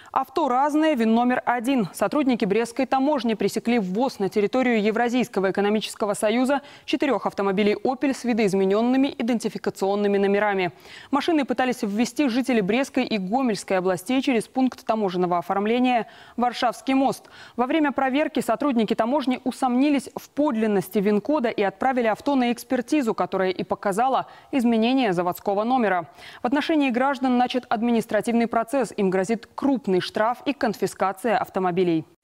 Авто разное, ВИН номер 1. Сотрудники Брестской таможни пресекли ввоз на территорию Евразийского экономического союза 4 автомобилей «Опель» с видоизмененными идентификационными номерами. Машины пытались ввести жители Брестской и Гомельской областей через пункт таможенного оформления «Варшавский мост». Во время проверки сотрудники таможни усомнились в подлинности ВИН-кода и отправили авто на экспертизу, которая и показала изменение заводского номера. В отношении граждан начат административный процесс. Им грозит крупный штраф и конфискация автомобилей.